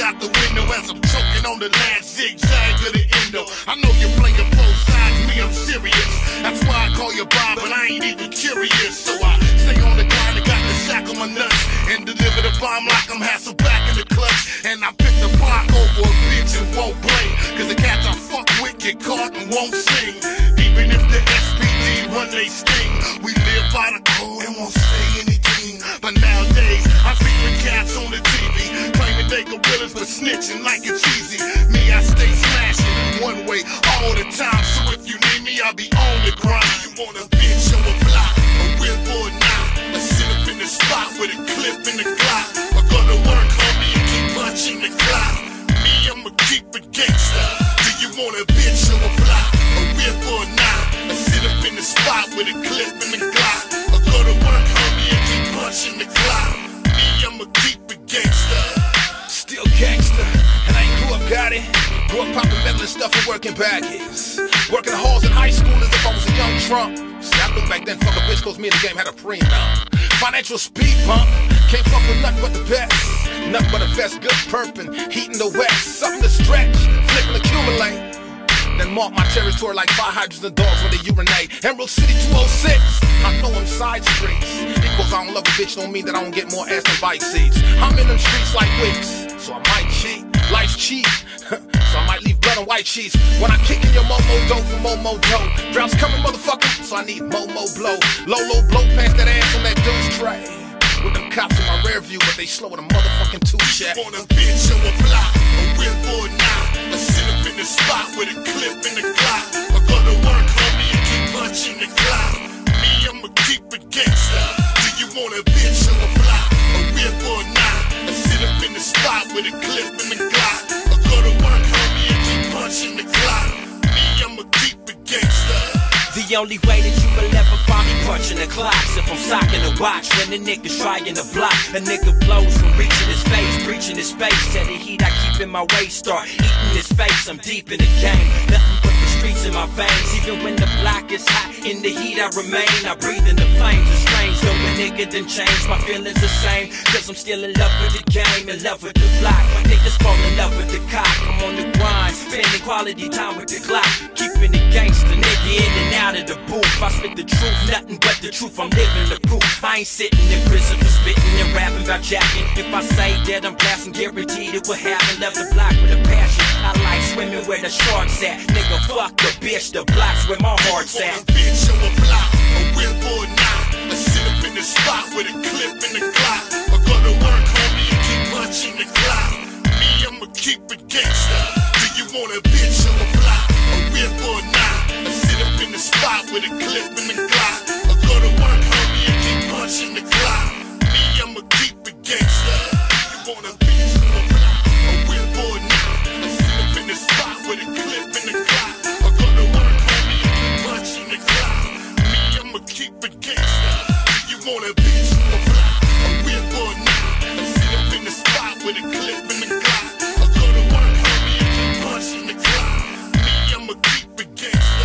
out the window as I'm choking on the last zigzag of the endo. I know you're playing both sides, me, I'm serious. That's why I call you Bob, but I ain't even curious. So I stay on the grind and got the sack on my nuts and deliver the bomb like I'm Hasselback in the clutch. And I pick the block over a bitch and won't blame, cause the cats I fuck with get caught and won't sing. Even if the SPD run they sting, we live by the code and won't say anything. But nowadays, I see the cats on the TV claiming they gorillas but snitching like it's easy. Me, I stay smashing one way all the time. So if you need me, I'll be on the grind. You want a bitch or a block, a whip or a knot, I sit up in the spot with a clip in the Glock. I go to work, homie, and keep punching the clock. Me, I'ma keep it gangsta. Do you want a bitch or a block, a whip or a knot, I sit up in the spot with a clip in the Glock. I go to work, homie, and keep punching the clock. Me, I'ma keep it gangsta. Still gangster, and I ain't grew up got it. Grew up popping metal and stuff and working baggies. Working halls in high school as if I was a young Trump. See, I look back then, fuck a bitch, cause me in the game had a prenup. Financial speed bump, can't fuck with nothing but the best. Nothing but a vest, good perpin', heat in the west. Something to stretch, flip and accumulate. Then mark my territory like fire hydrants and dogs when they urinate. Emerald City 206, I know I'm side streets. Because I don't love a bitch don't mean that I don't get more ass than bike seats. I'm in them streets like Wicks, so I might cheat. Life's cheap, so I might leave blood on white sheets. When I kick in your Momo dough for Momo dough. Droughts coming, motherfucker, so I need Momo blow. Lolo blow past that ass on that deuce tray. With them cops in my rear view, but they slow with a motherfucking two-shot. Want a bitch or a block, a whip or a knot, I sit up in the spot with a clip in the Glock. I go to work, homie, and keep punching the clock. Me, I'ma keep it gangsta. Do you want a bitch or a block, a whip or a knot, I sit up in the spot with a clip in the Glock. I go to work, homie, and keep punching the clock. Me, I'ma keep it gangsta. The only way that you will ever find me punching the clocks if I'm socking the watch when the nigga's trying to block. A nigga blows from reaching his face, breaching his space. Tell the heat I keep in my waist, start eating his face. I'm deep in the game, nothing but the streets in my veins. Even when the block is hot, in the heat I remain. I breathe in the flames, it's strange. Though a nigga done changed, my feelings the same. Cause I'm still in love with the game, in love with the block. Niggas fall in love with the cock. I'm on the grind, spending quality time with the clock. Keeping it gangster, nigga in and out of the booth. I spit the truth, nothing but the truth. I'm living the proof. I ain't sitting in prison for spitting and rapping about jacking. If I say that I'm blasting, guaranteed it will happen. Love the block with a passion. I like swimming where the sharks at. Nigga, fuck the bitch, the block's where my heart's at. Want a bitch or a block, a whip or a knot, I sit up in the spot with a clip in the Glock. I go to work, homie, and keep punching the clock. Me, I'ma keep it gangsta. Do you want a bitch or a block, a whip or a knot, I sit up in the spot with a clip in the Glock. I go to work, homie, and keep punching the clock. Me, I'ma keep it gangsta. You want a bitch or a block, a whip or a knot, I sit up in the spot with a clip in the Glock. I go to work, homie, and keep punching the clock. Me, I'ma keep it gangsta. You want a bitch or a block, a whip or a knot, I sit up in the spot with a clip in the Glock. I go to work, homie, and keep punching the clock. Me, I'ma keep it gangsta.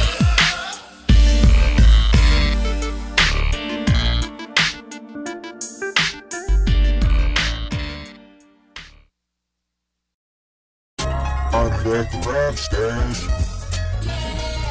I'm back to rap stage.